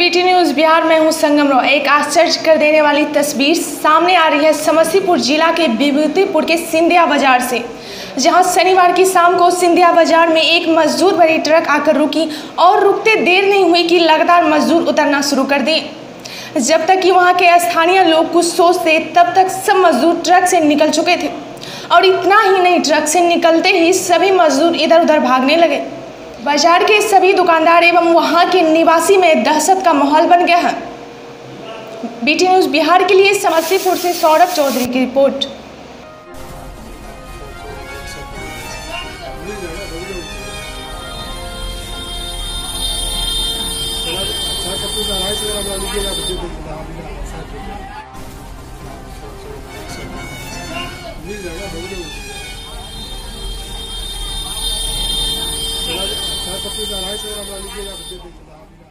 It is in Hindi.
बीटी न्यूज़ बिहार में हूं संगम राव। एक आश्चर्य कर देने वाली तस्वीर सामने आ रही है समस्तीपुर जिला के विभूतिपुर के सिंधिया बाजार से, जहां शनिवार की शाम को सिंधिया बाजार में एक मजदूर भरी ट्रक आकर रुकी और रुकते देर नहीं हुई कि लगातार मजदूर उतरना शुरू कर दिए। जब तक कि वहां के स्थानीय लोग कुछ सोचते तब तक सब मजदूर ट्रक से निकल चुके थे और इतना ही नहीं, ट्रक से निकलते ही सभी मजदूर इधर उधर भागने लगे। बाजार के सभी दुकानदार एवं वहां के निवासी में दहशत का माहौल बन गया है। बीटी न्यूज़ बिहार के लिए समस्तीपुर से सौरभ चौधरी की रिपोर्ट। चाय पत्ती 250 ग्राम लीजिएगा।